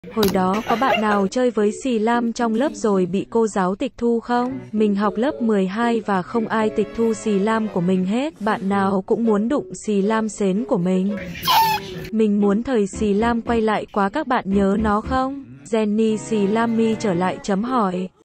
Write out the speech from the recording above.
Hồi đó có bạn nào chơi với xì lam trong lớp rồi bị cô giáo tịch thu không? Mình học lớp 12 và không ai tịch thu xì lam của mình hết. Bạn nào cũng muốn đụng xì lam sến của mình. Mình muốn thời xì lam quay lại quá, các bạn nhớ nó không? Jenny xì lam mi trở lại chấm hỏi.